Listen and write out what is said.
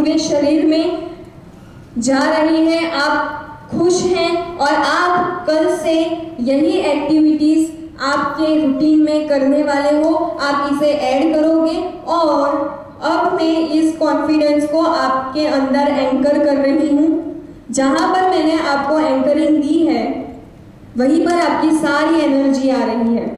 पूरे शरीर में जा रही है, आप खुश हैं और आप कल से यही एक्टिविटीज़ आपके रूटीन में करने वाले हो, आप इसे ऐड करोगे। और अब मैं इस कॉन्फिडेंस को आपके अंदर एंकर कर रही हूँ। जहाँ पर मैंने आपको एंकरिंग दी है वहीं पर आपकी सारी एनर्जी आ रही है।